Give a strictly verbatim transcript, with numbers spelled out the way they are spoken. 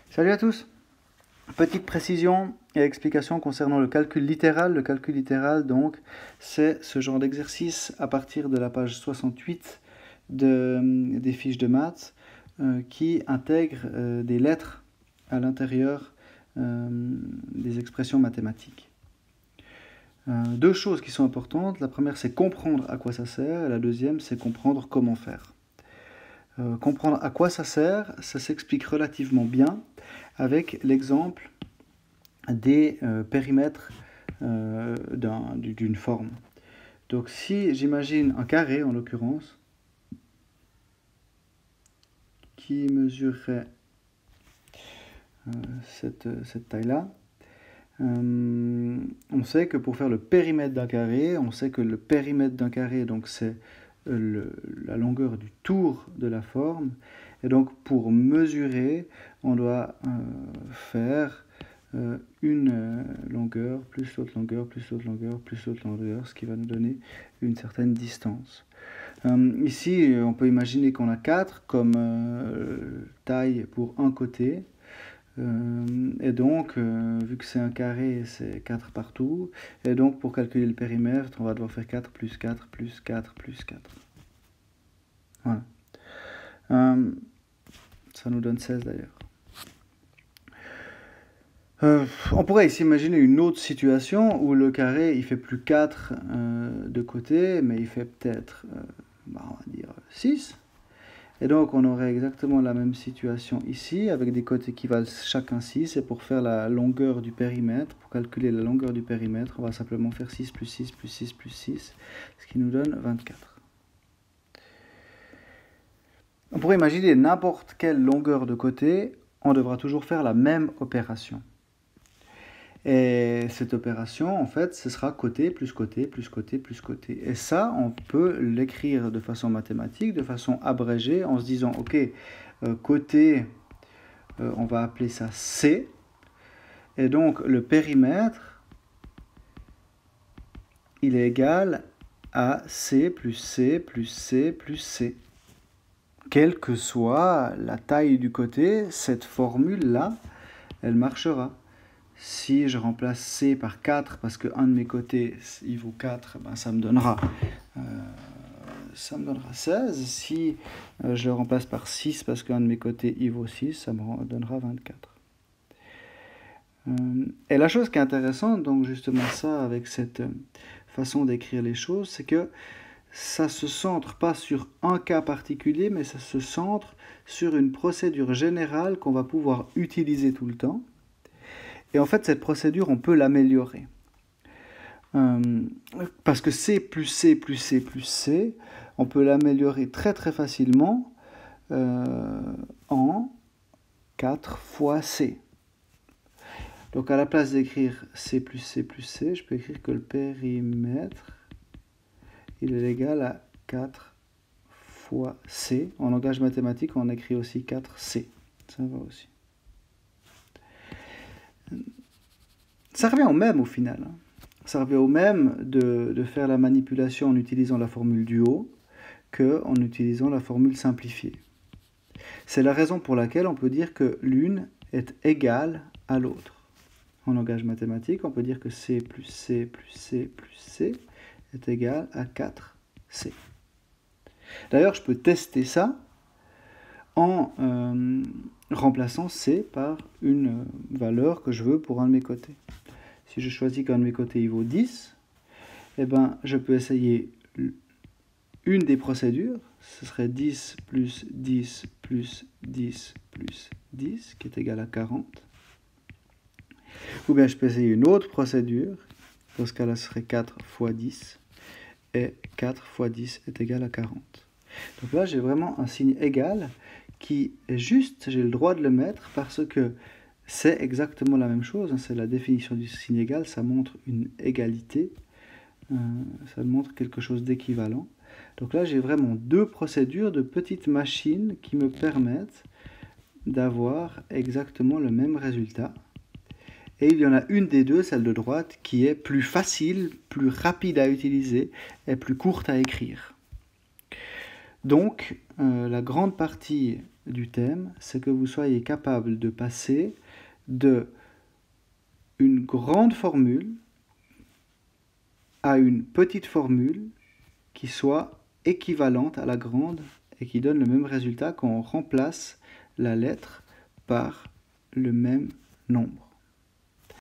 Salut à tous. Petite précision et explication concernant le calcul littéral. Le calcul littéral, donc, c'est ce genre d'exercice à partir de la page soixante-huit de, des fiches de maths euh, qui intègre euh, des lettres à l'intérieur euh, des expressions mathématiques. Euh, deux choses qui sont importantes. La première, c'est comprendre à quoi ça sert, et la deuxième, c'est comprendre comment faire. Euh, comprendre à quoi ça sert, ça s'explique relativement bien avec l'exemple des euh, périmètres euh, d'un, d'une forme. Donc si j'imagine un carré en l'occurrence, qui mesurerait euh, cette, cette taille-là, euh, on sait que pour faire le périmètre d'un carré, on sait que le périmètre d'un carré, donc c'est le, la longueur du tour de la forme, et donc pour mesurer, on doit euh, faire euh, une euh, longueur, plus l'autre longueur, plus l'autre longueur, plus l'autre longueur, ce qui va nous donner une certaine distance. Euh, ici, on peut imaginer qu'on a quatre comme euh, taille pour un côté, euh, et donc, euh, vu que c'est un carré, c'est quatre partout, et donc pour calculer le périmètre, on va devoir faire quatre plus quatre plus quatre plus quatre. Voilà. Euh, ça nous donne seize d'ailleurs. Euh, on pourrait ici imaginer une autre situation où le carré il fait plus quatre euh, de côté, mais il fait peut-être, euh, bah, on va dire six. Et donc on aurait exactement la même situation ici, avec des côtés qui valent chacun six, et pour faire la longueur du périmètre, pour calculer la longueur du périmètre, on va simplement faire six plus six plus six plus six, ce qui nous donne vingt-quatre. On pourrait imaginer n'importe quelle longueur de côté, on devra toujours faire la même opération. Et cette opération, en fait, ce sera côté plus côté plus côté plus côté. Et ça, on peut l'écrire de façon mathématique, de façon abrégée, en se disant, ok, euh, côté, euh, on va appeler ça C. Et donc, le périmètre, il est égal à C plus C plus C plus C. Quelle que soit la taille du côté, cette formule-là, elle marchera. Si je remplace C par quatre, parce qu'un de mes côtés, il vaut quatre, ben ça me donnera, euh, ça me donnera seize. Si euh, je le remplace par six, parce qu'un de mes côtés, il vaut six, ça me donnera vingt-quatre. Euh, et la chose qui est intéressante, donc justement ça, avec cette façon d'écrire les choses, c'est que ça ne se centre pas sur un cas particulier, mais ça se centre sur une procédure générale qu'on va pouvoir utiliser tout le temps. Et en fait, cette procédure, on peut l'améliorer. Euh, parce que C plus C plus C plus C, on peut l'améliorer très très facilement euh, en quatre fois C. Donc à la place d'écrire C plus C plus C, je peux écrire que le périmètre, il est égal à quatre fois C. En langage mathématique, on écrit aussi quatre C. Ça va aussi. Ça revient au même au final. Ça revient au même de, de faire la manipulation en utilisant la formule du haut qu'en utilisant la formule simplifiée. C'est la raison pour laquelle on peut dire que l'une est égale à l'autre. En langage mathématique, on peut dire que C plus C plus C plus C est égal à quatre C. D'ailleurs, je peux tester ça en euh, remplaçant C par une valeur que je veux pour un de mes côtés. Si je choisis qu'un de mes côtés il vaut dix, eh ben, je peux essayer une des procédures, ce serait dix plus dix plus dix plus dix, qui est égal à quarante. Ou bien je peux essayer une autre procédure, dans ce cas-là ce serait quatre fois dix, et quatre fois dix est égal à quarante. Donc là j'ai vraiment un signe égal qui est juste, j'ai le droit de le mettre parce que c'est exactement la même chose, c'est la définition du signe égal, ça montre une égalité, euh, ça montre quelque chose d'équivalent. Donc là j'ai vraiment deux procédures de petites machines qui me permettent d'avoir exactement le même résultat. Et il y en a une des deux, celle de droite, qui est plus facile, plus rapide à utiliser et plus courte à écrire. Donc, euh, la grande partie du thème, c'est que vous soyez capable de passer de une grande formule à une petite formule qui soit équivalente à la grande et qui donne le même résultat quand on remplace la lettre par le même nombre.